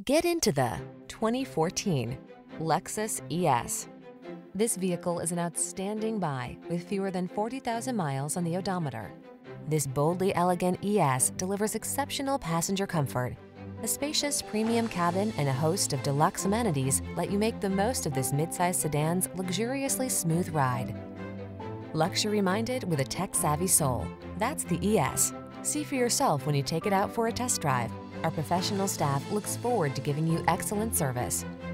Get into the 2014 Lexus ES. This vehicle is an outstanding buy with fewer than 40,000 miles on the odometer. This boldly elegant ES delivers exceptional passenger comfort. A spacious premium cabin and a host of deluxe amenities let you make the most of this midsize sedan's luxuriously smooth ride. Luxury-minded with a tech-savvy soul, that's the ES. See for yourself when you take it out for a test drive. Our professional staff looks forward to giving you excellent service.